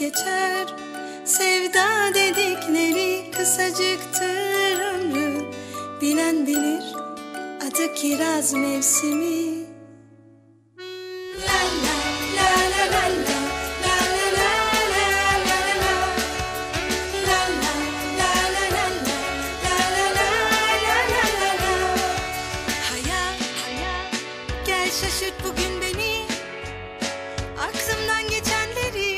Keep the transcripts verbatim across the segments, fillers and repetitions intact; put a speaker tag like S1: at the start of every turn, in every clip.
S1: geçer. Sevda dedikleri kısacıktır ömrü. Bilen bilir adı kiraz mevsimi. La la la la la la. Şaşırt bugün beni, aklımdan geçenleri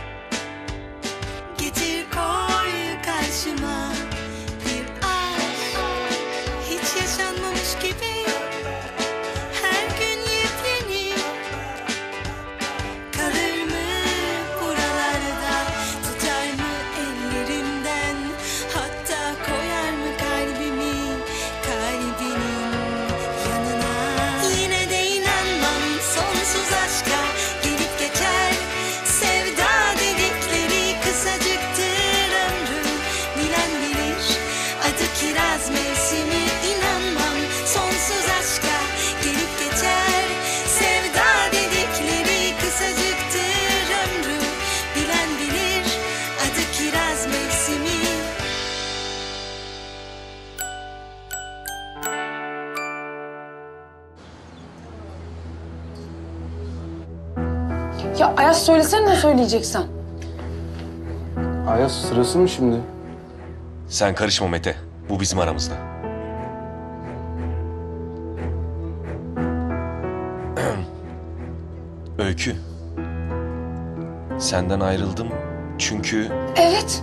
S1: getir koy karşıma. Bir aşk hiç yaşanmamış gibi, her gün yepyeni. Kalır mı buralarda, tutar mı ellerimden, hatta koyar mı kalbimi kalbinin yanına. Yine de sonsuz aşka gelip geçer. Sevda dedikleri kısacıktır ömrü. Bilen bilir adı kiraz mevsimi. İnanmam sonsuz aşka gelip geçer. Sevda dedikleri kısacıktır ömrü. Bilen bilir adı kiraz mevsimi.
S2: Ya Ayaz söylesene ne söyleyeceksen.
S3: Ayaz sırası mı şimdi?
S4: Sen karışma Mete. Bu bizim aramızda. Öykü. Senden ayrıldım çünkü...
S2: Evet.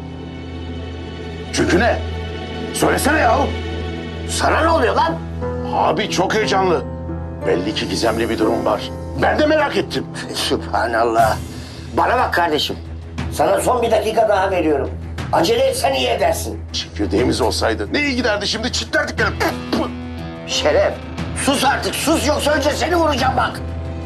S5: Çünkü ne? Söylesene yahu. Sana ne oluyor lan? Abi çok heyecanlı. Belli ki gizemli bir durum var. Ben de merak ettim.
S6: Sübhanallah. Bana bak kardeşim. Sana son bir dakika daha veriyorum. Acele etsen iyi edersin.
S5: Çekirdeğimiz olsaydı ne iyi giderdi şimdi, çitlerdik benim.
S6: Şeref, sus artık, sus yoksa önce seni vuracağım bak.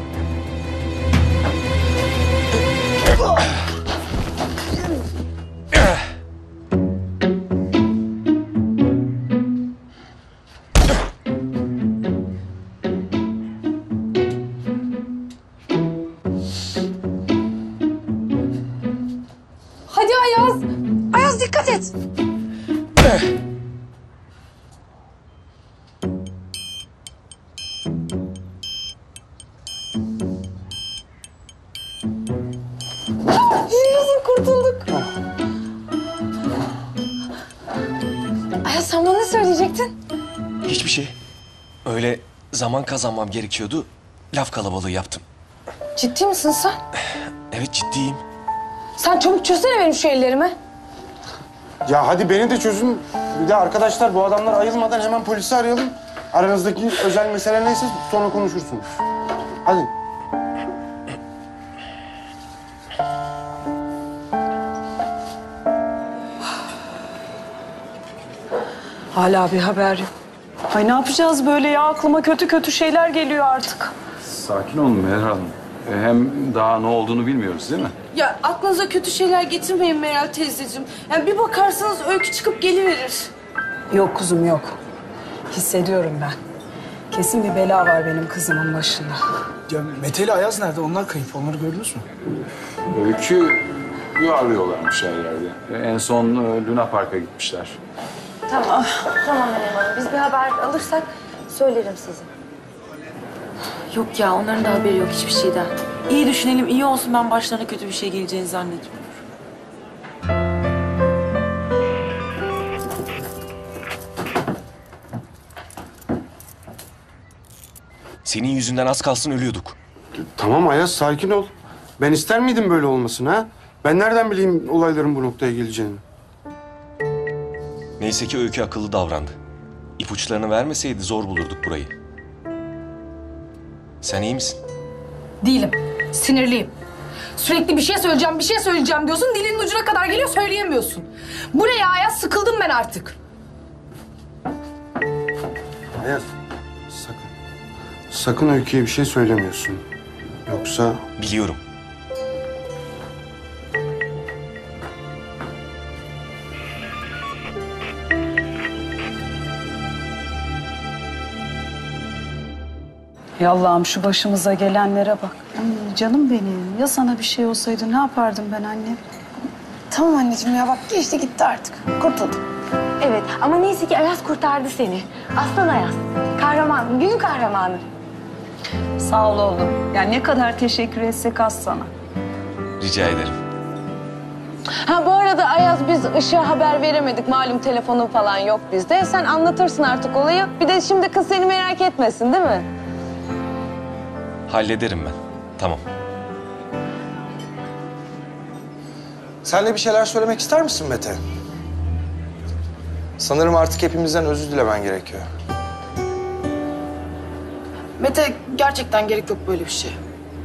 S2: Hadi Ayaz. Ayaz dikkat et. Yaşasın, kurtulduk. Ayaz sen bana ne söyleyecektin?
S4: Hiçbir şey. Öyle zaman kazanmam gerekiyordu. Laf kalabalığı yaptım.
S2: Ciddi misin sen?
S4: Evet, ciddiyim.
S2: Sen çabuk çözsene benim şu ellerimi.
S3: Ya hadi beni de çözün. Bir de arkadaşlar bu adamlar ayılmadan hemen polisi arayalım. Aranızdaki özel mesele neyse sonra konuşursunuz. Hadi.
S2: Hala bir haber yok. Ay ne yapacağız böyle ya? Aklıma kötü kötü şeyler geliyor artık.
S7: Sakin olun Meral Hanım. E, Hem daha ne olduğunu bilmiyoruz değil mi?
S8: Ya aklınıza kötü şeyler getirmeyin Meral teyzeciğim. Yani bir bakarsanız Öykü çıkıp geliverir.
S2: Yok kuzum yok. Hissediyorum ben. Kesin bir bela var benim kızımın başında.
S9: Ya Mete ile Ayaz nerede? Onlar kayıp. Onları gördünüz mü?
S7: Öykü arıyorlarmış her yerde. E, En son e, Luna Park'a gitmişler.
S10: Tamam, tamam Meryem Hanım. Biz bir haber alırsak söylerim size.
S8: Yok ya onların da haberi yok hiçbir şeyden. İyi düşünelim, iyi olsun, ben başlarına kötü bir şey geleceğini zannetmiyorum.
S4: Senin yüzünden az kalsın ölüyorduk.
S3: Tamam Ayaz sakin ol. Ben ister miydim böyle olmasını ha? Ben nereden bileyim olayların bu noktaya geleceğini?
S4: Neyse ki Öykü akıllı davrandı. İpuçlarını vermeseydi zor bulurduk burayı. Sen iyi misin?
S2: Değilim. Sinirliyim. Sürekli bir şey söyleyeceğim, bir şey söyleyeceğim diyorsun. Dilinin ucuna kadar geliyor, söyleyemiyorsun. Bu ne ya? Ayaz, sıkıldım ben artık.
S3: Ayaz sakın. Sakın Öykü'ye bir şey söylemiyorsun. Yoksa...
S4: Biliyorum.
S11: Hay Allah'ım şu başımıza gelenlere bak. Ay, canım benim. Ya sana bir şey olsaydı ne yapardım ben annem?
S10: Tamam anneciğim ya bak geçti gitti artık. Kurtuldum.
S12: Evet ama neyse ki Ayaz kurtardı seni. Aslan Ayaz. Kahraman, günün kahramanı.
S11: Sağ ol oğlum. Yani ne kadar teşekkür etsek az sana.
S4: Rica ederim.
S13: Ha bu arada Ayaz biz Işık'a haber veremedik. Malum telefonun falan yok bizde. Sen anlatırsın artık olayı. Bir de şimdi kız seni merak etmesin değil mi?
S4: Hallederim ben. Tamam.
S14: Sen de bir şeyler söylemek ister misin Mete? Sanırım artık hepimizden özür dilemen gerekiyor.
S8: Mete gerçekten gerek yok böyle bir şey.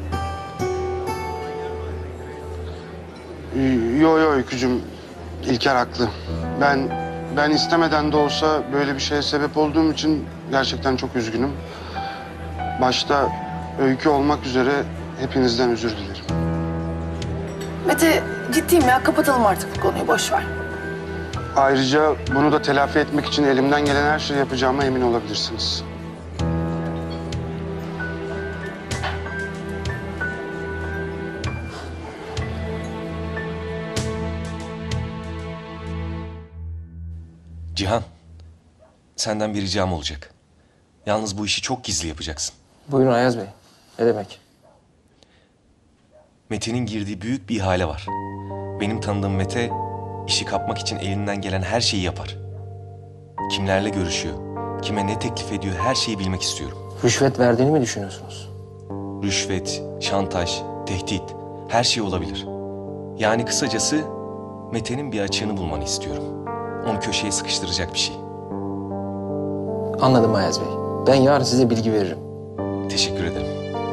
S3: Yo yo Öykücüm, İlker haklı. Ben ben istemeden de olsa böyle bir şeye sebep olduğum için gerçekten çok üzgünüm. Başta Öykü olmak üzere hepinizden özür dilerim.
S8: Mete ciddiyim ya kapatalım artık bu konuyu boş ver.
S3: Ayrıca bunu da telafi etmek için elimden gelen her şeyi yapacağıma emin olabilirsiniz.
S4: Cihan, senden bir ricam olacak. Yalnız bu işi çok gizli yapacaksın.
S15: Buyurun Ayaz Bey. Ne demek?
S4: Mete'nin girdiği büyük bir ihale var. Benim tanıdığım Mete, işi kapmak için elinden gelen her şeyi yapar. Kimlerle görüşüyor, kime ne teklif ediyor her şeyi bilmek istiyorum.
S15: Rüşvet verdiğini mi düşünüyorsunuz?
S4: Rüşvet, şantaj, tehdit, her şey olabilir. Yani kısacası Mete'nin bir açığını bulmanı istiyorum. Onu köşeye sıkıştıracak bir şey.
S15: Anladım Ayaz Bey. Ben yarın size bilgi veririm.
S4: Teşekkür ederim.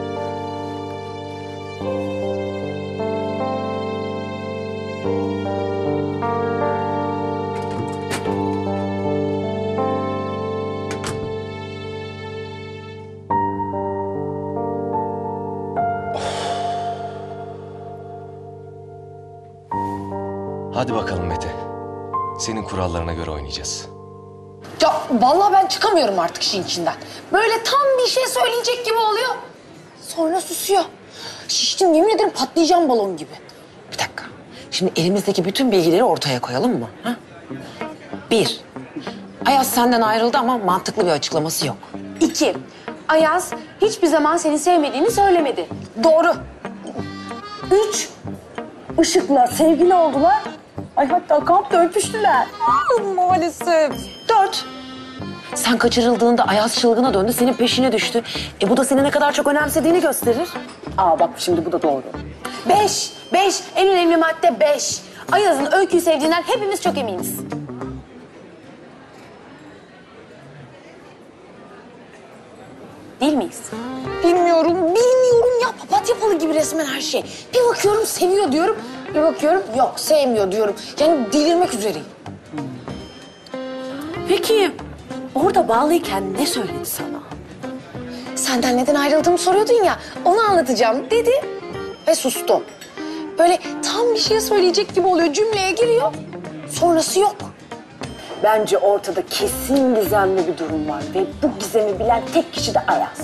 S4: Hadi bakalım Mete. Senin kurallarına göre oynayacağız.
S2: Ya vallahi ben çıkamıyorum artık işin içinden. Böyle tam bir şey söyleyecek gibi oluyor. Sonra susuyor. Şiştim yemin ederim patlayacağım balon gibi.
S8: Bir dakika. Şimdi elimizdeki bütün bilgileri ortaya koyalım mı? Ha? Bir. Ayaz senden ayrıldı ama mantıklı bir açıklaması yok.
S12: İki, Ayaz hiçbir zaman seni sevmediğini söylemedi.
S2: Doğru.
S12: Üç, Işık'la sevgili oldular. Ay hatta kampta öpüştüler.
S8: Aa, maalesef. Dört. Sen kaçırıldığında Ayaz çılgına döndü, senin peşine düştü. E bu da seni ne kadar çok önemsediğini gösterir.
S12: Aa bak şimdi bu da doğru. Beş, beş, en önemli madde beş. Ayaz'ın Öykü'yü sevdiğinden hepimiz çok eminiz. Değil miyiz?
S2: Bilmiyorum, bilmiyorum ya. Papatya falı gibi resmen her şey. Bir bakıyorum seviyor diyorum. Bir bakıyorum yok sevmiyor diyorum. Yani delirmek üzereyim.
S12: Peki orada bağlıyken ne söyledi sana?
S2: Senden neden ayrıldığımı soruyordun ya. Onu anlatacağım dedi ve sustum. Böyle tam bir şey söyleyecek gibi oluyor. Cümleye giriyor. Sonrası yok.
S12: Bence ortada kesin gizemli bir durum var ve bu gizemi bilen tek kişi de Ayaz.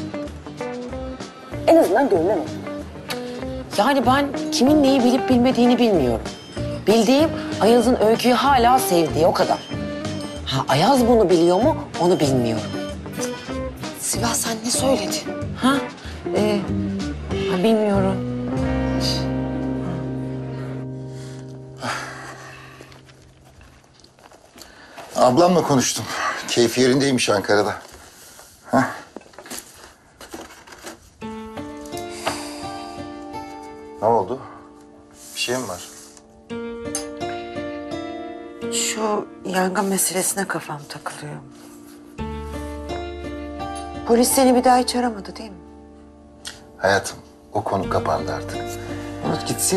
S12: En azından görünen o.
S8: Yani ben kimin neyi bilip bilmediğini bilmiyorum. Bildiğim Ayaz'ın Öykü'yü hala sevdiği o kadar. Ha Ayaz bunu biliyor mu onu bilmiyorum.
S2: Sibel sen ne söyledin?
S8: Ha? Ee, ha bilmiyorum.
S16: Ablamla konuştum. Keyfi yerindeymiş Ankara'da. Heh. Ne oldu? Bir şey mi var?
S17: Şu yangın meselesine kafam takılıyor. Polis seni bir daha hiç aramadı değil mi?
S16: Hayatım, o konu kapandı artık. Unut gitsin.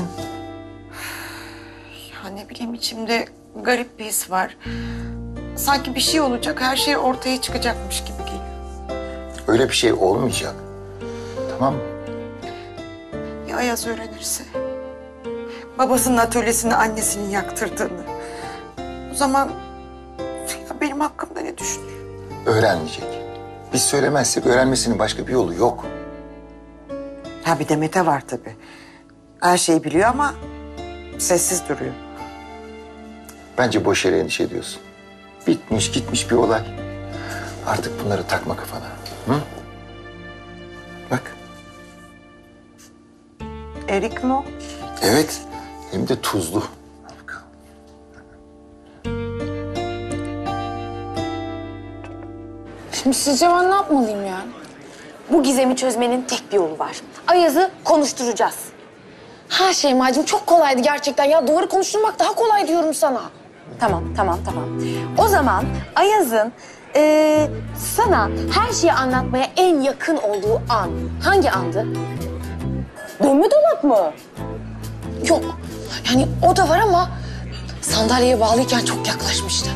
S17: Ya ne bileyim içimde garip bir his var. Sanki bir şey olacak, her şey ortaya çıkacakmış gibi geliyor.
S16: Öyle bir şey olmayacak. Tamam mı?
S17: Ya Ayaz öğrenirse? Babasının atölyesini annesinin yaktırdığını. O zaman ya benim hakkımda ne düşünür?
S16: Öğrenmeyecek. Biz söylemezsek öğrenmesinin başka bir yolu yok.
S17: Ha bir de Mete var tabii. Her şeyi biliyor ama sessiz duruyor.
S16: Bence boş yere endişe ediyorsun. Bitmiş gitmiş bir olay. Artık bunları takma kafana. Hı? Bak.
S17: Erik mi o?
S16: Evet. Hem de tuzlu.
S2: Şimdi sizce ben ne yapmalıyım yani?
S12: Bu gizemi çözmenin tek bir yolu var. Ayaz'ı konuşturacağız.
S2: Ha Şeyma'cığım çok kolaydı gerçekten ya. Duvarı konuşturmak daha kolay diyorum sana.
S12: Tamam, tamam, tamam. O zaman Ayaz'ın eee, sana her şeyi anlatmaya en yakın olduğu an hangi andı?
S2: Dönme dolap mı? Yok. Yani o da var ama sandalyeye bağlıyken çok yaklaşmıştı.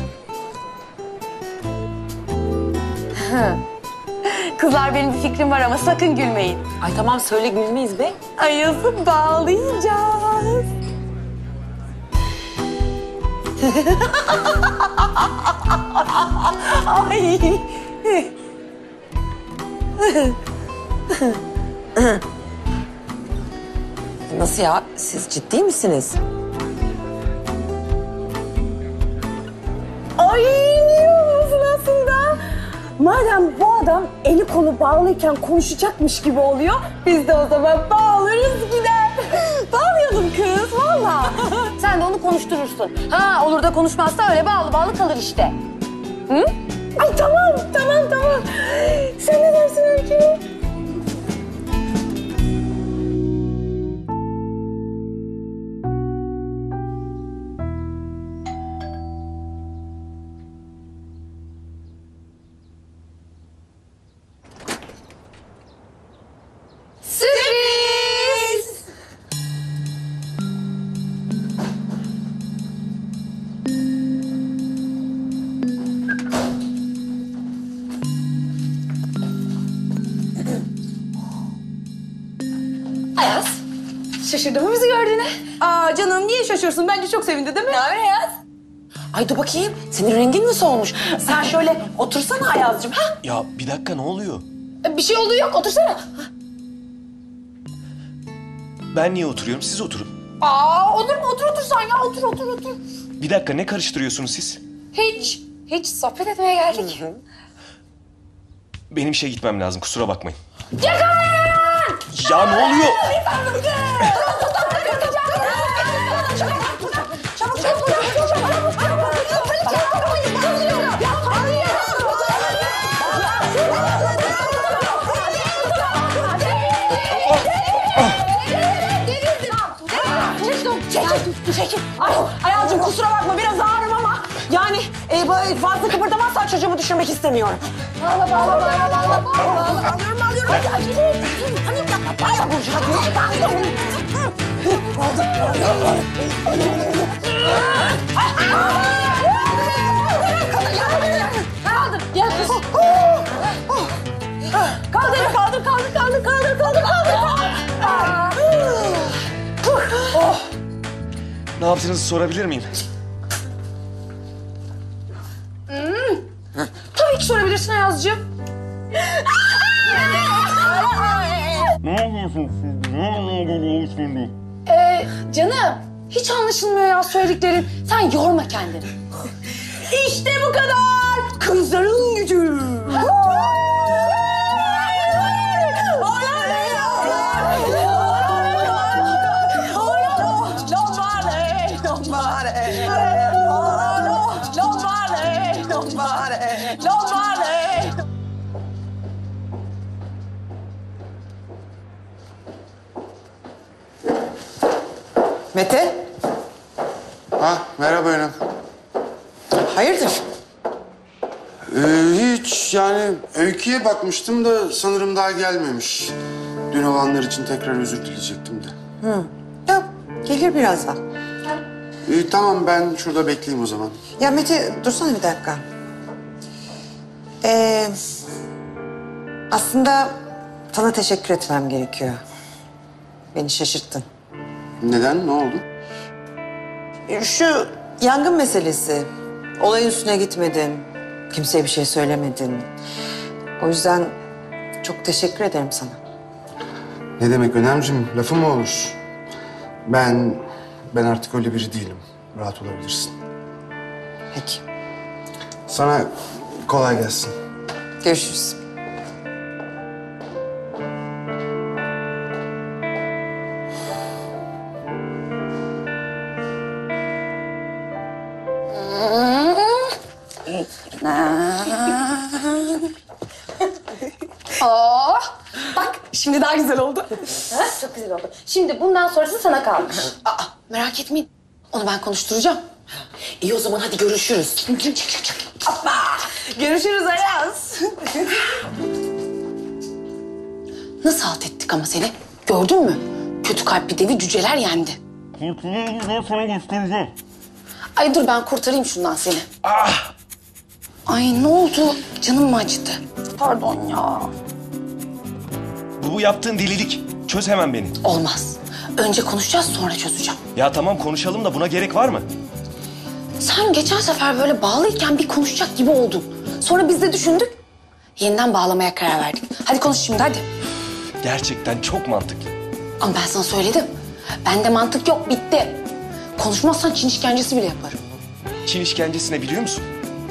S12: Kızlar benim bir fikrim var ama sakın gülmeyin.
S8: Ay tamam söyle gülmeyiz be.
S12: Ayaz'ı bağlayacağız. Ay.
S8: Nasıl ya? Siz ciddi misiniz?
S12: Ay niye olmasın aslında? Madem bu adam eli kolu bağlıyken konuşacakmış gibi oluyor, biz de o zaman bağlarız gider. Bağlayalım kız, valla. Sen de onu konuşturursun. Ha olur da konuşmazsa öyle bağlı bağlı kalır işte. Hı? Ay tamam, tamam, tamam. Sen ne dersin Öykü?
S2: Sürpriz! Ayaz, şaşırdın mı bizi gördüğüne?
S12: Aa canım niye şaşırsın? Bence çok sevindi değil mi?
S2: Ne haber Ayaz?
S8: Ay dur bakayım. Senin rengin mi solmuş? Sen şöyle otursana Ayaz'cığım. Ha?
S4: Ya bir dakika ne oluyor?
S2: Bir şey olduğu yok, otursana.
S4: Ben niye oturuyorum? Siz oturun.
S2: Aa, olur mu? Otur otur sen ya, otur otur otur.
S4: Bir dakika ne karıştırıyorsunuz siz?
S2: Hiç, hiç sohbet etmeye geldik.
S4: Benim işe gitmem lazım kusura bakmayın.
S2: Yakalayın!
S4: Ya ne oluyor?
S8: Çekil. Ay Ayaz'cığım kusura bakma biraz ağırım ama yani e, böyle fazla kıpırdamazsan çocuğumu düşürmek istemiyorum.
S2: Bağla bağla bağla bağla bağla.
S8: Alıyorum alıyorum. Hadi acele. Hadi yapma. Ay Burcu hadi.
S2: Kaldır, gel kız. Kaldır, kaldır, kaldır, kaldır, kaldır, kaldır, kaldır.
S4: Oh. Ne yaptığınızı sorabilir miyim?
S2: Hmm. Tabii ki sorabilirsin Ayaz'cığım.
S4: Ne yapıyorsun siz? Ne yapıyorsun şimdi?
S2: Ee, canım, hiç anlaşılmıyor ya söylediklerin. Sen yorma kendini.
S12: İşte bu kadar. Kızların gücü.
S17: Mete,
S3: Ha, merhaba Önem.
S17: hayırdır?
S3: Ee, hiç yani Öykü'ye bakmıştım da sanırım daha gelmemiş. Dün olanlar için tekrar özür dileyecektim de.
S17: Hı. Ya gelir birazdan.
S3: Ee, tamam ben şurada bekleyeyim o zaman.
S17: Ya Mete dursana bir dakika. Ee, aslında sana teşekkür etmem gerekiyor. Beni şaşırttın.
S3: Neden? Ne oldu?
S17: Şu yangın meselesi. Olayın üstüne gitmedin. Kimseye bir şey söylemedin. O yüzden çok teşekkür ederim sana.
S3: Ne demek Önemciğim? Lafı mı olur? Ben, ben artık öyle biri değilim. Rahat olabilirsin.
S17: Peki.
S3: Sana kolay gelsin.
S17: Görüşürüz.
S2: Aa, bak şimdi daha güzel oldu. Ha, çok güzel oldu. Şimdi bundan sonrası sana kalmış. Aa, merak etmeyin. Onu ben konuşturacağım.
S8: İyi o zaman hadi görüşürüz.
S2: Hoppa! Görüşürüz Ayaz. Nasıl halt ettik ama seni? Gördün mü? Kötü kalpli devi cüceler yendi.
S4: Kurtulduğunuzda sana göstereceğim.
S2: Ay dur ben kurtarayım şundan seni. Ah! Ay ne oldu? Canım mı acıdı? Pardon ya.
S4: Bu, bu yaptığın delilik. Çöz hemen beni.
S2: Olmaz. Önce konuşacağız sonra çözeceğim.
S4: Ya tamam konuşalım da buna gerek var mı?
S2: Sen geçen sefer böyle bağlıyken bir konuşacak gibi oldun. Sonra biz de düşündük. Yeniden bağlamaya karar verdik. Hadi konuş şimdi hadi.
S4: Gerçekten çok mantıklı.
S2: Ama ben sana söyledim. Bende mantık yok bitti. Konuşmazsan Çin işkencesi bile yaparım.
S4: Çin işkencesine biliyor musun?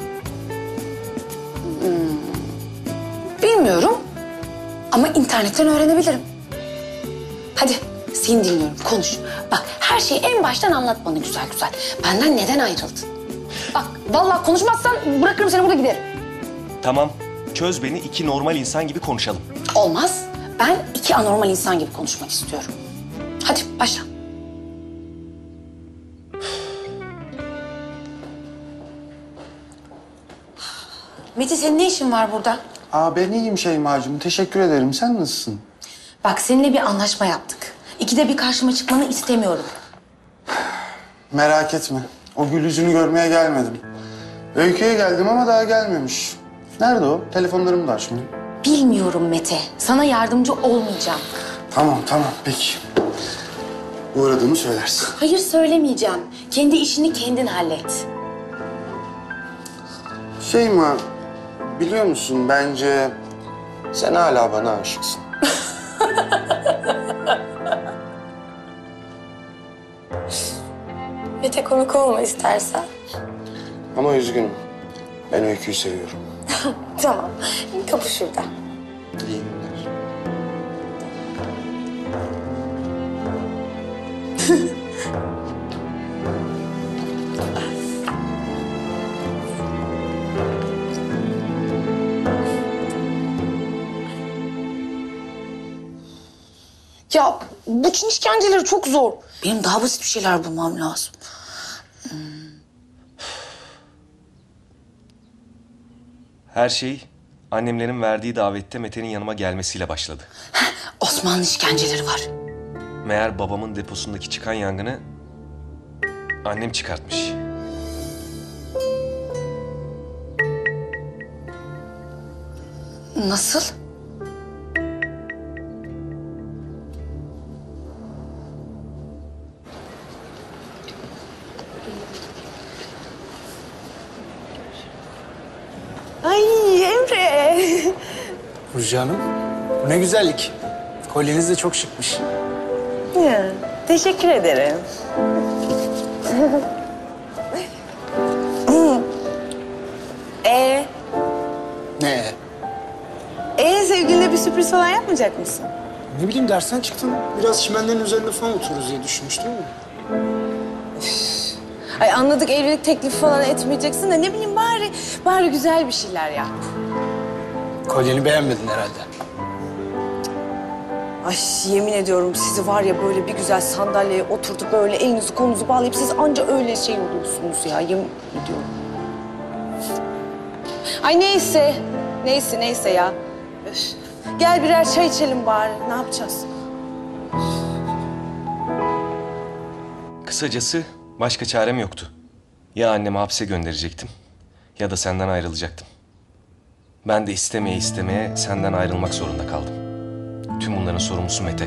S2: Hmm. Bilmiyorum. Ama internetten öğrenebilirim. Hadi seni dinliyorum konuş. Bak her şeyi en baştan anlat bana güzel güzel. Benden neden ayrıldın? Bak vallahi konuşmazsan bırakırım seni burada giderim.
S4: Tamam. Çöz beni iki normal insan gibi konuşalım.
S2: Olmaz. Ben iki anormal insan gibi konuşmak istiyorum. Hadi başla. Mete senin ne işin var burada?
S3: Aa ben iyiyim Şeyma'cığım. Teşekkür ederim. Sen nasılsın?
S2: Bak seninle bir anlaşma yaptık. İkide bir karşıma çıkmanı istemiyorum.
S3: Merak etme. O gül yüzünü görmeye gelmedim. Öykü'ye geldim ama daha gelmemiş. Nerede o? Telefonlarımı da açmıyor.
S2: Bilmiyorum Mete. Sana yardımcı olmayacağım.
S3: Tamam tamam peki. Uğradığımı söylersin.
S2: Hayır söylemeyeceğim. Kendi işini kendin hallet.
S3: Şeyma, biliyor musun bence sen hala bana aşıksın.
S2: Mete komik olma istersen.
S3: Ama üzgünüm. Ben Öykü'yü seviyorum.
S2: Tamam. Kapı şurada.
S3: İyi günler.
S2: Ya bu Çin işkenceleri çok zor. Benim daha basit bir şeyler bulmam lazım. Hmm.
S4: Her şey annemlerin verdiği davette Mete'nin yanıma gelmesiyle başladı.
S2: Osmanlı işkenceleri var.
S4: Meğer babamın deposundaki çıkan yangını annem çıkartmış.
S2: Nasıl?
S12: Ay Emre.
S9: Burcu Hanım, bu ne güzellik. Kolyeniz de çok şıkmış.
S12: Ya, teşekkür ederim. Ee,
S9: Ne?
S12: ee sevgiline bir sürpriz falan yapmayacak mısın?
S9: Ne bileyim dersten çıktım. Biraz çimenlerin üzerinde falan otururuz diye düşünmüştüm ama.
S12: Ay anladık evlilik teklifi falan etmeyeceksin de ne bileyim bari bari güzel bir şeyler yap.
S9: Kolyeni beğenmedin herhalde.
S12: Ay yemin ediyorum sizi var ya böyle bir güzel sandalyeye oturtup böyle elinizi kolunuzu bağlayıp siz anca öyle şey oluyorsunuz ya yemin ediyorum. Ay neyse, neyse neyse ya. Öf. Gel birer çay içelim bari ne yapacağız?
S4: Kısacası başka çarem yoktu. Ya annemi hapse gönderecektim ya da senden ayrılacaktım. Ben de istemeye istemeye senden ayrılmak zorunda kaldım. Tüm bunların sorumlusu Mete.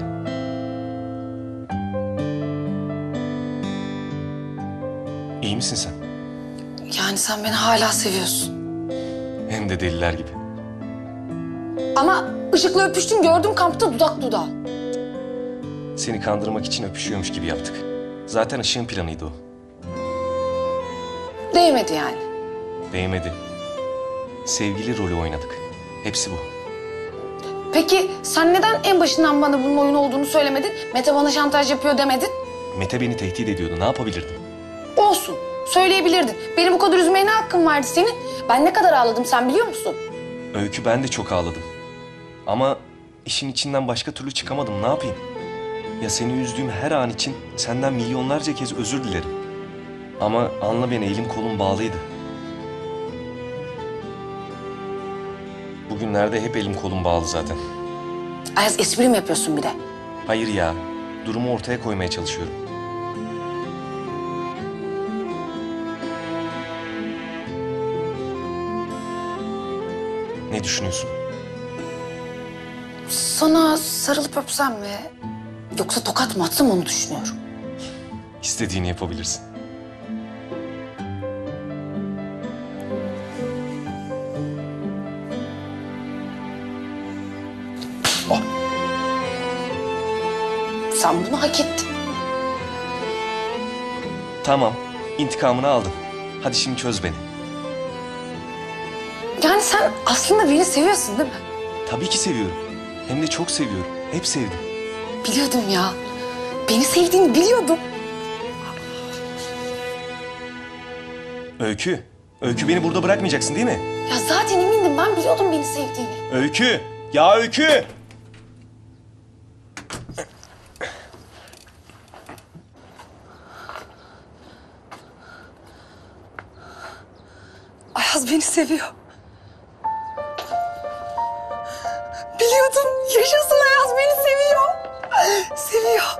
S4: İyi misin sen?
S2: Yani sen beni hala seviyorsun.
S4: Hem de deliler gibi.
S2: Ama Işık'la öpüştün gördüm kampta dudak dudağa.
S4: Seni kandırmak için öpüşüyormuş gibi yaptık. Zaten Işık'ın planıydı o.
S2: Değmedi yani.
S4: Değmedi. Sevgili rolü oynadık. Hepsi bu.
S2: Peki sen neden en başından bana bunun oyun olduğunu söylemedin? Mete bana şantaj yapıyor demedin.
S4: Mete beni tehdit ediyordu. Ne yapabilirdim?
S2: Olsun. Söyleyebilirdin. Beni bu kadar üzmeye ne hakkın vardı senin? Ben ne kadar ağladım sen biliyor musun?
S4: Öykü, ben de çok ağladım. Ama işin içinden başka türlü çıkamadım. Ne yapayım? Ya seni üzdüğüm her an için senden milyonlarca kez özür dilerim. Ama anla beni, elim kolum bağlıydı. Bugünlerde hep elim kolum bağlı zaten.
S2: Ayaz espri mi yapıyorsun bir de?
S4: Hayır ya, durumu ortaya koymaya çalışıyorum. Ne düşünüyorsun?
S2: Sana sarılıp öpsem mi? Yoksa tokat mı atsam onu düşünüyorum.
S4: İstediğini yapabilirsin.
S2: Sen bunu hak ettin.
S4: Tamam, intikamını aldım. Hadi şimdi çöz beni.
S2: Yani sen aslında beni seviyorsun değil mi?
S4: Tabii ki seviyorum. Hem de çok seviyorum. Hep sevdim.
S2: Biliyordum ya. Beni sevdiğini biliyordum.
S4: Öykü, Öykü beni burada bırakmayacaksın değil mi?
S2: Ya zaten emindim ben biliyordum beni sevdiğini.
S4: Öykü, ya Öykü!
S2: Ayaz beni seviyor. Biliyordum. Yaşasın Ayaz beni seviyor. Seviyor.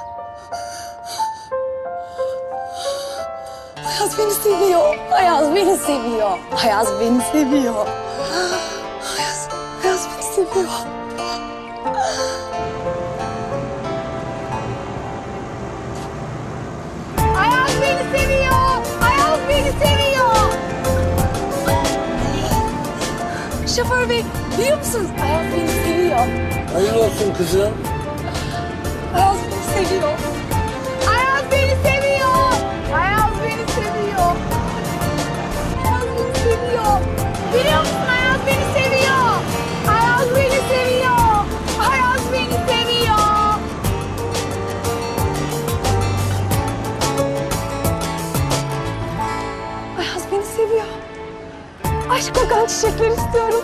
S2: Ayaz beni seviyor. Ayaz beni seviyor. Ayaz beni seviyor. Ayaz, Ayaz beni seviyor.
S12: Ayaz beni seviyor. Ayaz beni seviyor.
S2: Şoför bey biliyor musunuz? Ayaz beni seviyor.
S6: Hayırlı olsun kızım.
S2: Ayaz beni seviyor.
S12: Ayaz beni seviyor. Ayaz beni seviyor. Ayaz beni seviyor. Biliyor musun Ayaz beni seviyor. Ayaz beni seviyor. Ayaz beni seviyor.
S2: Ayaz beni seviyor. Aşk kokan çiçekler istiyorum.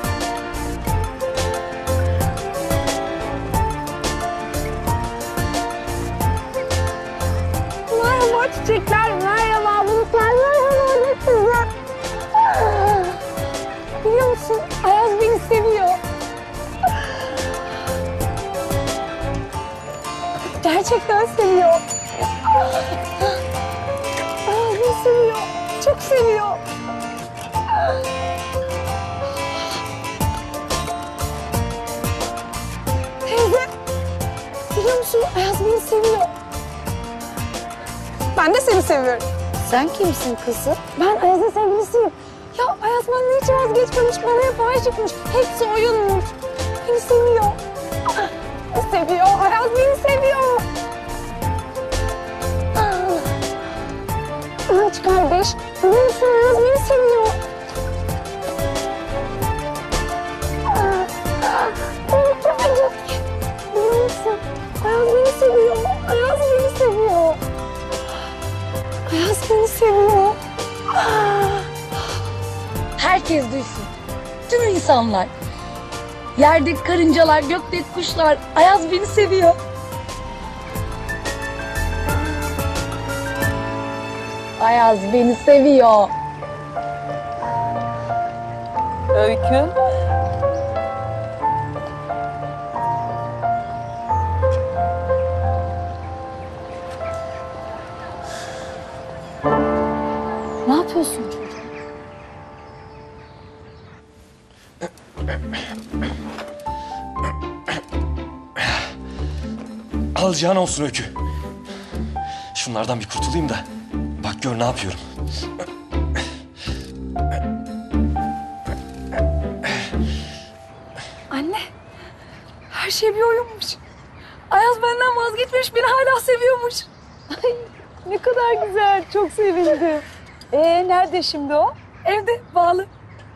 S12: Merhaba çiçekler, merhaba bulutlar, merhaba gökyüzü. Biliyor musun Ayaz beni seviyor. Gerçekten seviyor. Ayaz beni seviyor, çok seviyor. Teyze, biliyor musun Ayaz beni seviyor. Ben de seni seviyorum.
S11: Sen kimsin kızım?
S12: Ben Ayaz'ın sevgilisiyim. Ya Ayaz benden hiç vazgeçmemiş, bana hep aşıkmış. Hepsi oyunmuş. Beni seviyor. Seviyor, Ayaz beni seviyor. Aç kardeş, biliyor musun Ayaz beni seviyor. Biliyor musun? Ayaz beni seviyor. Ayaz beni seviyor. Ayaz beni seviyor.
S18: Herkes duysun. Tüm insanlar. Yerdeki karıncalar, gökteki kuşlar. Ayaz beni seviyor. Ayaz beni seviyor.
S13: Öykü.
S11: Ne yapıyorsun çocuğum?
S4: Alacağın olsun Öykü. Şunlardan bir kurtulayım da bak gör ne yapıyorum.
S2: Anne.
S18: seviyormuş. Ayaz benden vazgeçmiş, beni hala seviyormuş.
S11: Ay, ne kadar güzel. Çok sevindim. Ee, nerede şimdi o?
S18: Evde, bağlı.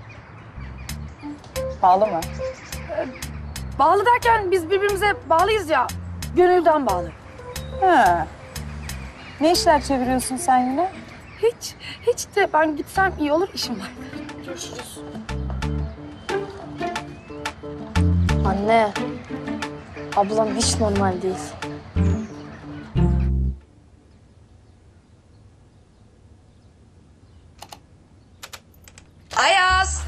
S11: Bağlı mı?
S18: Bağlı derken biz birbirimize bağlıyız ya. Gönülden bağlı.
S11: Ha. Ne işler çeviriyorsun sen yine?
S18: Hiç, hiç de ben gitsem iyi olur, işim var.
S10: Görüşürüz. Anne, ablam hiç normal değil.
S17: Ayaz!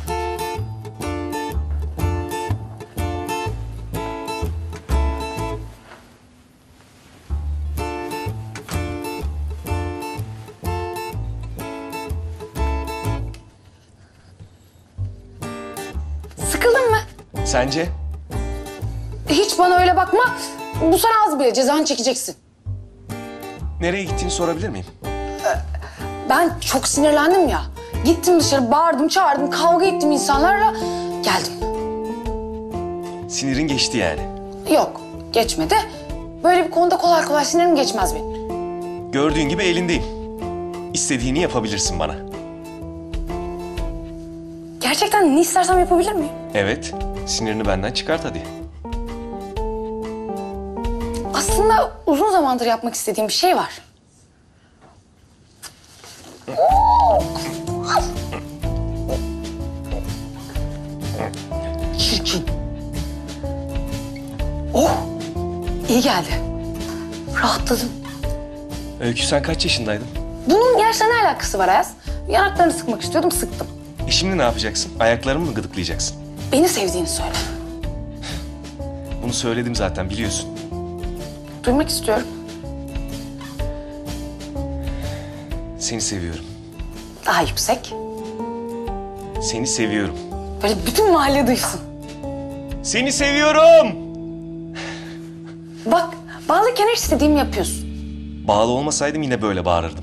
S2: Sıkıldın mı?
S4: Sence?
S2: Hiç bana öyle bakma. Bu sana az bile, cezanı çekeceksin.
S4: Nereye gittiğini sorabilir miyim?
S2: Ben çok sinirlendim ya. Gittim dışarı, bağırdım, çağırdım, kavga ettim insanlarla. Geldim.
S4: Sinirin geçti yani.
S2: Yok, geçmedi. Böyle bir konuda kolay kolay sinirim geçmez benim.
S4: Gördüğün gibi elindeyim. İstediğini yapabilirsin bana.
S2: Gerçekten ne istersem yapabilir miyim?
S4: Evet, sinirini benden çıkart hadi.
S2: Aslında uzun zamandır yapmak istediğim bir şey var. Çirkin. Oh, iyi geldi. Rahatladım.
S4: Öykü sen kaç yaşındaydın?
S2: Bunun yaşla ne alakası var Ayaz? Yanaklarını sıkmak istiyordum, sıktım.
S4: E şimdi ne yapacaksın? Ayaklarımı mı gıdıklayacaksın?
S2: Beni sevdiğini söyle.
S4: Bunu söyledim zaten biliyorsun.
S2: Duymak istiyorum.
S4: Seni seviyorum.
S2: Daha yüksek.
S4: Seni seviyorum.
S2: Böyle bütün mahalle duysun.
S4: Seni seviyorum!
S2: Bak, bağlıyken her istediğimi yapıyorsun.
S4: Bağlı olmasaydım yine böyle bağırırdım.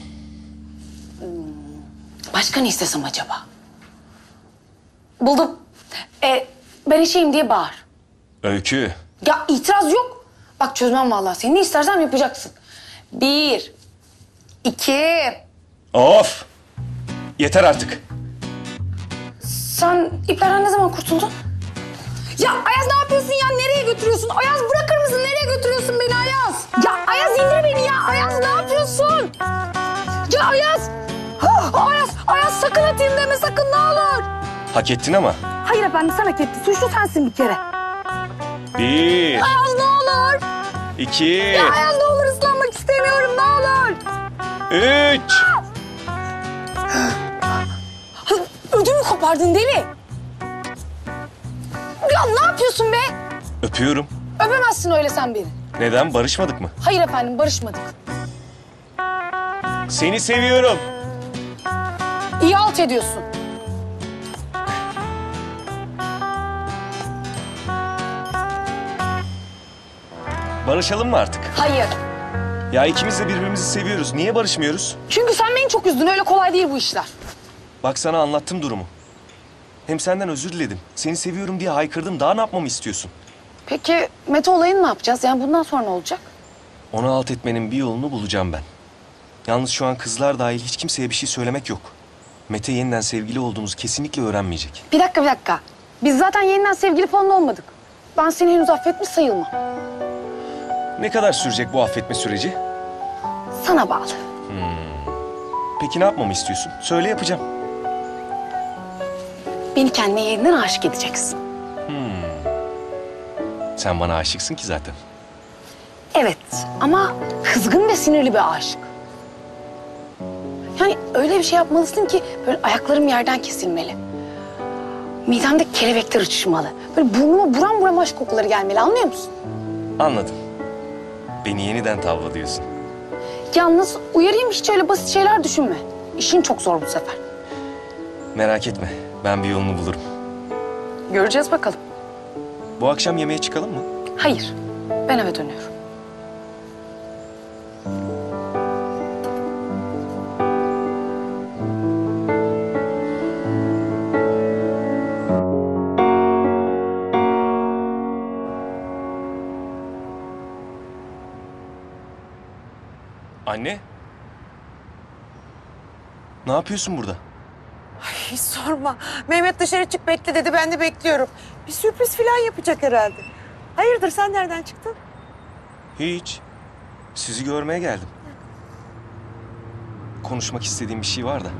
S2: Başka ne istesem acaba? Buldum. E, ben işeyim diye bağır.
S4: Öykü.
S2: Ya itiraz yok. Bak çözmem vallahi. Sen ne istersen yapacaksın. Bir, iki.
S4: Of! Yeter artık.
S2: Sen iplerden ne zaman kurtuldun? Ya Ayaz ne yapıyorsun ya? Nereye götürüyorsun? Ayaz bırakır mısın? Nereye götürüyorsun beni Ayaz? Ya Ayaz indir beni ya. Ayaz ne yapıyorsun? Ya Ayaz. Ha, Ayaz, Ayaz sakın atayım deme sakın ne olur.
S4: Hak ettin ama.
S18: Hayır efendim, sen hak ettin. Suçlu sensin bir kere.
S4: Bir,
S18: Ayaz ne olur.
S4: iki,
S18: Ya Ayaz ne olur, ıslanmak istemiyorum ne olur.
S4: üç.
S2: Ödümü kopardın deli. Ya ne yapıyorsun be?
S4: Öpüyorum.
S2: Öpemezsin öyle sen beni.
S4: Neden? Barışmadık mı?
S2: Hayır efendim barışmadık.
S4: Seni seviyorum.
S2: İyi halt ediyorsun.
S4: Barışalım mı artık?
S2: Hayır.
S4: Ya ikimiz de birbirimizi seviyoruz. Niye barışmıyoruz?
S2: Çünkü sen beni çok üzdün. Öyle kolay değil bu işler.
S4: Bak sana anlattım durumu. Hem senden özür diledim. Seni seviyorum diye haykırdım. Daha ne yapmamı istiyorsun?
S2: Peki Mete olayını ne yapacağız? Yani bundan sonra ne olacak?
S4: Onu alt etmenin bir yolunu bulacağım ben. Yalnız şu an kızlar dahil hiç kimseye bir şey söylemek yok. Mete yeniden sevgili olduğumuzu kesinlikle öğrenmeyecek.
S2: Bir dakika bir dakika. Biz zaten yeniden sevgili falan olmadık. Ben seni henüz affetmiş sayılmam.
S4: Ne kadar sürecek bu affetme süreci?
S2: Sana bağlı.
S4: Peki ne yapmamı istiyorsun? Söyle yapacağım.
S2: Beni kendine yeniden aşık edeceksin.
S4: Sen bana aşıksın ki zaten.
S2: Evet ama kızgın ve sinirli bir aşık. Yani öyle bir şey yapmalısın ki böyle ayaklarım yerden kesilmeli. Midemde kelebekler uçuşmalı. Böyle burnuma buram buram aşk kokuları gelmeli, anlıyor musun?
S4: Anladım. Beni yeniden tavla diyorsun.
S2: Yalnız uyarayım, hiç öyle basit şeyler düşünme. İşin çok zor bu sefer.
S4: Merak etme. Ben bir yolunu bulurum.
S2: Göreceğiz bakalım.
S4: Bu akşam yemeğe çıkalım mı?
S2: Hayır, ben eve dönüyorum.
S4: Anne? Ne yapıyorsun burada?
S17: Hiç sorma. Mehmet dışarı çık bekle dedi. Ben de bekliyorum. Bir sürpriz falan yapacak herhalde. Hayırdır sen nereden çıktın?
S4: Hiç. Sizi görmeye geldim. Konuşmak istediğim bir şey var da.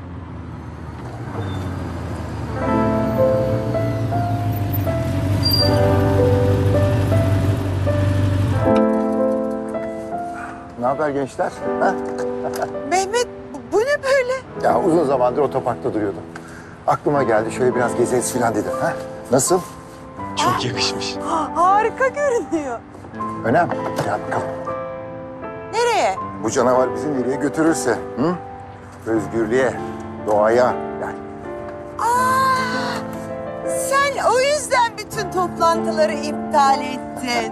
S16: Ne haber gençler? Ha?
S17: Mehmet bu, bu ne böyle?
S16: Ya uzun zamandır otoparkta duruyordum. Aklıma geldi şöyle biraz gezeriz falan dedim. Ha? Nasıl?
S4: Çok yakışmış.
S17: Ha, harika görünüyor.
S16: Önem. Gel bakalım.
S17: Nereye?
S16: Bu canavar bizi nereye götürürse. Hı? Özgürlüğe, doğaya. Yani.
S17: Aa, sen o yüzden bütün toplantıları iptal ettin.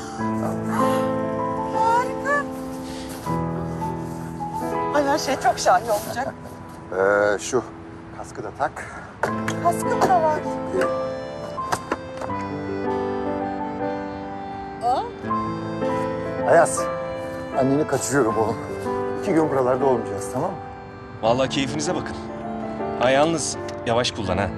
S17: Harika. Ay her şey çok şahane olacak.
S16: Ee, şu kaskı da tak.
S17: Kaskım da var. Aa,
S16: Ayaz, anneni kaçırıyorum oğlum. İki gün buralarda olmayacağız, tamam mı?
S4: Vallahi keyfinize bakın. Ha yalnız yavaş kullan ha.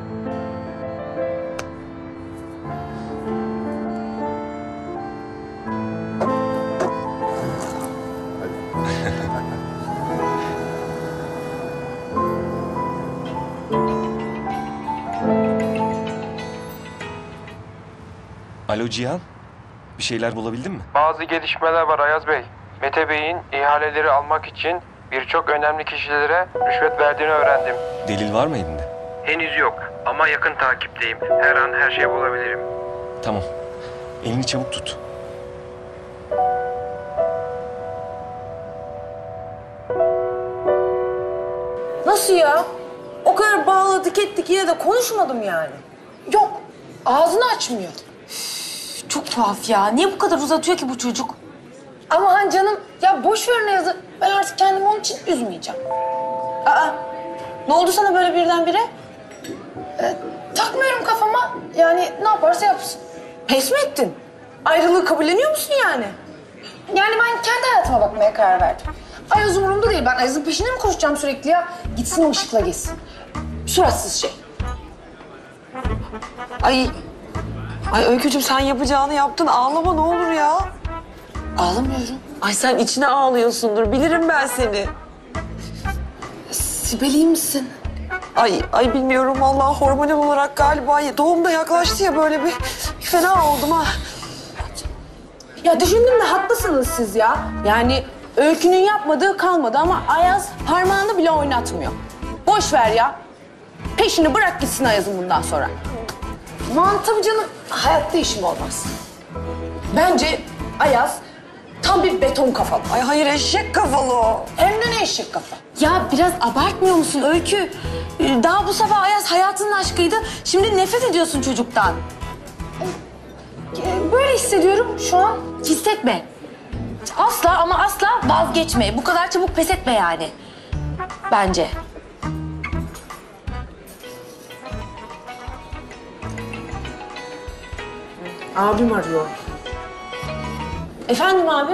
S4: Alo Cihan, bir şeyler bulabildin mi?
S19: Bazı gelişmeler var Ayaz Bey. Mete Bey'in ihaleleri almak için birçok önemli kişilere rüşvet verdiğini öğrendim.
S4: Delil var mı elinde?
S19: Henüz yok ama yakın takipteyim. Her an her şeyi bulabilirim.
S4: Tamam, elini çabuk tut.
S8: Nasıl ya? O kadar bağladık ettik yine de konuşmadım yani.
S2: Yok, ağzını açmıyor.
S10: Üf, çok tuhaf ya. Niye bu kadar uzatıyor ki bu çocuk?
S2: Ama Han canım, ya boş ver ne yazı. Ben artık kendimi onun için üzmeyeceğim.
S8: Aa, ne oldu sana böyle birdenbire?
S2: Ee, takmıyorum kafama. Yani ne yaparsa yapsın.
S8: Pes mi ettin? Ayrılığı kabulleniyor musun yani?
S2: Yani ben kendi hayatıma bakmaya karar verdim. Ayaz umurumda değil. Ben Ayaz'ın peşinde mi koşacağım sürekli ya? Gitsin o ışıkla gezsin. Suratsız şey.
S17: Ay, ay Öykücüğüm sen yapacağını yaptın. Ağlama ne olur ya.
S2: Ağlamıyorum.
S17: Ay sen içine ağlıyorsundur. Bilirim ben seni.
S2: Sibel iyi misin?
S17: Ay, ay bilmiyorum vallahi hormonal olarak galiba doğum da yaklaştı ya böyle bir fena oldum ha.
S8: Ya düşündüm de haklısınız siz ya. Yani Öykü'nün yapmadığı kalmadı ama Ayaz parmağını bile oynatmıyor. Boş ver ya. Peşini bırak gitsin Ayaz'ın bundan sonra.
S2: Aman tabii canım. Hayatta işim olmaz.
S8: Bence Ayaz tam bir beton kafalı.
S17: Ay hayır eşek kafalı o.
S2: Hem de ne eşek kafa.
S10: Ya biraz abartmıyor musun Öykü? Ee, Daha bu sabah Ayaz hayatının aşkıydı. Şimdi nefret ediyorsun çocuktan.
S2: Ee, Böyle hissediyorum şu an.
S10: Hissetme. Asla ama asla vazgeçme. Bu kadar çabuk pes etme yani. Bence.
S8: Abim arıyor. Efendim abi?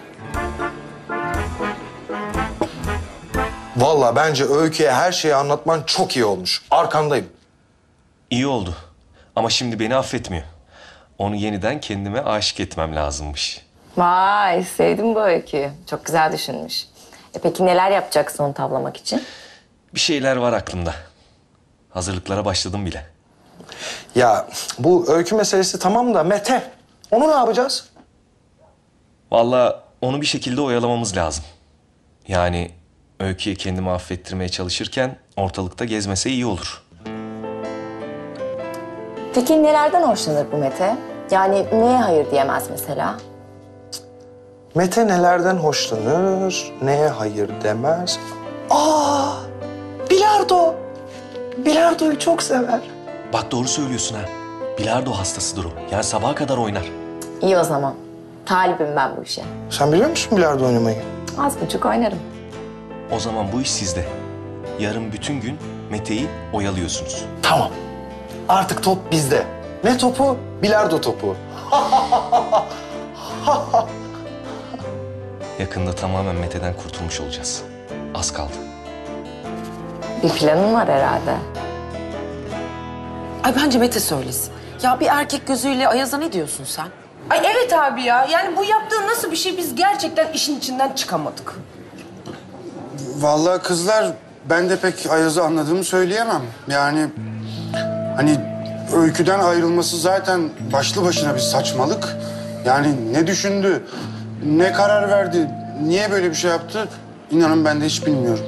S14: Vallahi bence Öykü'ye her şeyi anlatman çok iyi olmuş. Arkandayım.
S4: İyi oldu. Ama şimdi beni affetmiyor. Onu yeniden kendime aşık etmem lazımmış.
S20: Vay, sevdim bu öyküyü. Çok güzel düşünmüş. E peki neler yapacaksın onu tavlamak için?
S4: Bir şeyler var aklımda. Hazırlıklara başladım bile.
S14: Ya bu Öykü meselesi tamam da Mete. Onu ne yapacağız?
S4: Vallahi onu bir şekilde oyalamamız lazım. Yani Öykü'ye kendimi affettirmeye çalışırken ortalıkta gezmese iyi olur.
S20: Peki nelerden hoşlanır bu Mete? Yani neye hayır diyemez mesela?
S14: Mete nelerden hoşlanır, neye hayır demez. Aa, bilardo. Bilardoyu çok sever.
S4: Bak doğru söylüyorsun ha. Bilardo hastasıdır o. Yani sabaha kadar oynar.
S20: İyi o zaman. Talibim ben bu işe.
S14: Sen biliyor musun bilardo oynamayı?
S20: Az buçuk oynarım.
S4: O zaman bu iş sizde. Yarın bütün gün Mete'yi oyalıyorsunuz.
S14: Tamam. Artık top bizde. Ne topu? Bilardo topu.
S4: Yakında tamamen Mete'den kurtulmuş olacağız. Az kaldı.
S20: Bir planın var herhalde.
S8: Ay bence Mete söylesin. Ya bir erkek gözüyle Ayaz'a ne diyorsun sen? Ay evet abi ya. Yani bu yaptığın nasıl bir şey, biz gerçekten işin içinden çıkamadık.
S3: Vallahi kızlar, ben de pek Ayaz'ı anladığımı söyleyemem. Yani hani Öykü'den ayrılması zaten başlı başına bir saçmalık. Yani ne düşündü, ne karar verdi, niye böyle bir şey yaptı? İnanın ben de hiç bilmiyorum.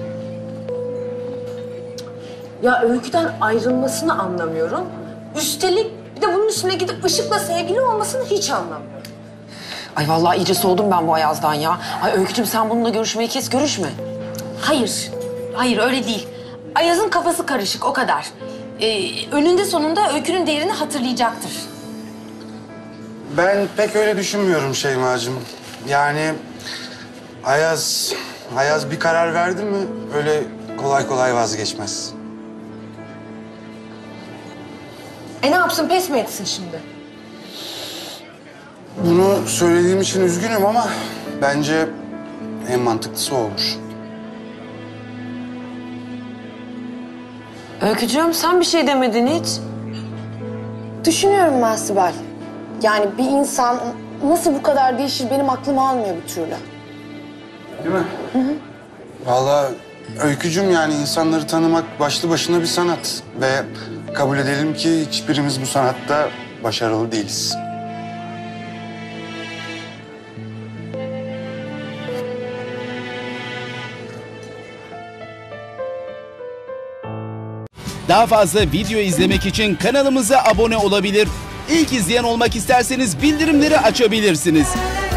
S8: Ya Öykü'den ayrılmasını anlamıyorum. Üstelik bir de bunun üstüne gidip Işık'la sevgili olmasını hiç anlamıyorum. Ay vallahi iyice soğudum ben bu Ayaz'dan ya. Ay Öykücüğüm sen bununla görüşmeyi kes, görüşme.
S10: Hayır, hayır öyle değil. Ayaz'ın kafası karışık, o kadar. Ee, önünde sonunda Öykü'nün değerini hatırlayacaktır.
S3: Ben pek öyle düşünmüyorum Şeyma'cığım. Yani Ayaz, Ayaz bir karar verdi mi öyle kolay kolay vazgeçmez.
S8: E ne yapsın, pes mi etsin şimdi?
S3: Bunu söylediğim için üzgünüm ama bence en mantıklısı o olur.
S8: Öykücüğüm sen bir şey demedin hiç.
S2: Düşünüyorum ben Sibel. Yani bir insan nasıl bu kadar değişir benim aklım almıyor bir türlü.
S3: Değil mi? Hı hı. Vallahi Öykücüm, yani insanları tanımak başlı başına bir sanat. Ve kabul edelim ki hiçbirimiz bu sanatta başarılı değiliz.
S21: Daha fazla video izlemek için kanalımıza abone olabilir. İlk izleyen olmak isterseniz bildirimleri açabilirsiniz.